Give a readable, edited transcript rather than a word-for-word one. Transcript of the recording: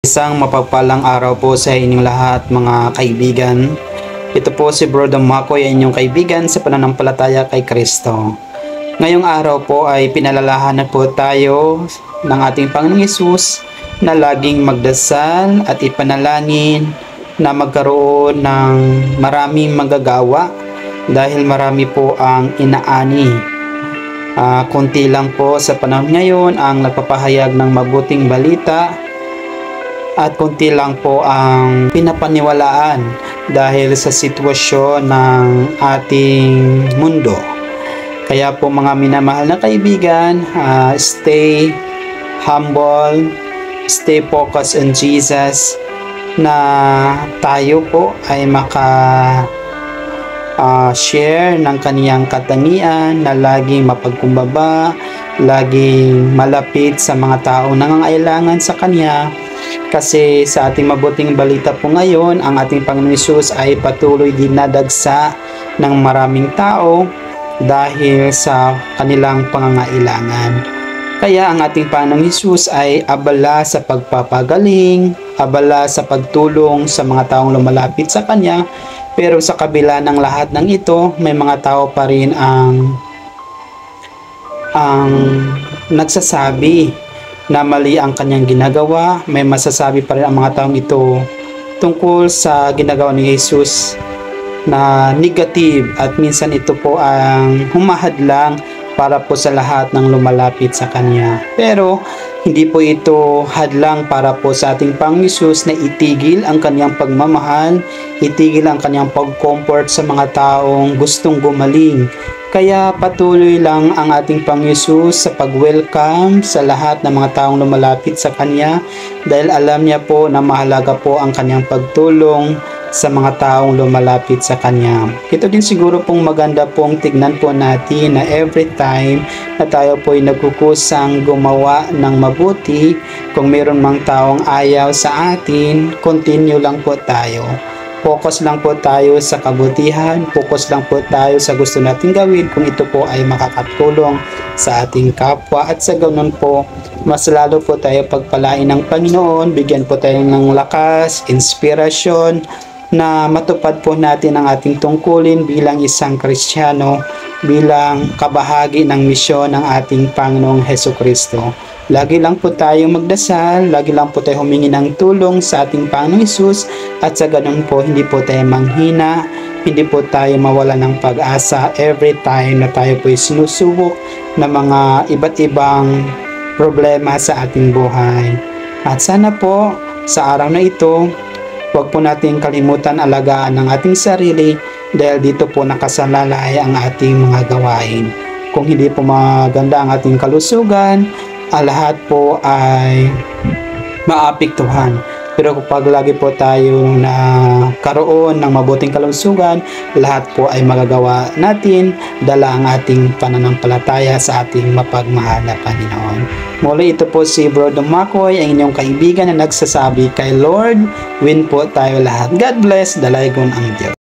Isang mapagpalang araw po sa inyong lahat mga kaibigan. Ito po si Brother Makoy, inyong kaibigan sa pananampalataya kay Kristo. Ngayong araw po ay pinalalahanan po tayo ng ating Panginoong Hesus na laging magdasal at ipanalangin na magkaroon ng maraming manggagawa dahil marami po ang inaani. Kunti lang po sa panahon ngayon ang nagpapahayag ng mabuting balita at kunti lang po ang pinapaniwalaan dahil sa sitwasyon ng ating mundo. Kaya po mga minamahal na kaibigan, stay humble, stay focused on Jesus, na tayo po ay share ng kaniyang katangian na laging mapagkumbaba, laging malapit sa mga taong nangangailangan sa Kanya. Kasi sa ating mabuting balita po ngayon, ang ating Panginoong Hesus ay patuloy dinadagsa ng maraming tao dahil sa kanilang pangangailangan. Kaya ang ating Panginoong Hesus ay abala sa pagpapagaling, abala sa pagtulong sa mga taong lumalapit sa Kanya. Pero sa kabila ng lahat ng ito, may mga tao pa rin ang nagsasabi na mali ang kanyang ginagawa. May masasabi pa rin ang mga taong ito tungkol sa ginagawa ni Jesus na negative, at minsan ito po ang humahadlang para po sa lahat ng lumalapit sa Kanya. Pero hindi po ito hadlang para po sa ating Panginoong Hesus na itigil ang Kanyang pagmamahal, itigil ang Kanyang pag-comfort sa mga taong gustong gumaling. Kaya patuloy lang ang ating Panginoong Hesus sa pag-welcome sa lahat ng mga taong lumalapit sa Kanya dahil alam niya po na mahalaga po ang Kanyang pagtulong sa mga taong lumalapit sa Kanya. Ito din siguro pong maganda pong tignan po natin na every time na tayo po ay nagkukusang gumawa ng mabuti, kung meron mang taong ayaw sa atin, continue lang po tayo. Focus lang po tayo sa kabutihan, focus lang po tayo sa gusto nating gawin kung ito po ay makakatulong sa ating kapwa, at sa ganun po, mas lalo po tayo pagpalain ng Panginoon, bigyan po tayo ng lakas, inspirasyon, na matupad po natin ang ating tungkulin bilang isang Kristiyano, bilang kabahagi ng misyon ng ating Panginoong Hesukristo. Lagi lang po tayong magdasal, lagi lang po tayo humingi ng tulong sa ating Panginoong Hesus, at sa ganun po hindi po tayo manghina, hindi po tayo mawala ng pag-asa every time na tayo po sinusubok ng mga iba't ibang problema sa ating buhay. At sana po sa araw na ito, huwag po natin kalimutan alagaan ang ating sarili dahil dito po nakasalalay ang ating mga gawain. Kung hindi po maganda ang ating kalusugan, lahat po ay maapektuhan. Pero kapag lagi po tayo na karoon ng mabuting kalusugan, lahat po ay magagawa natin dala ang ating pananampalataya sa ating mapagmahal na Panginoon. Muli, ito po si Brother Makoy, ang inyong kaibigan na nagsasabi, kay Lord, win po tayo lahat. God bless, dalaygon ang Diyos.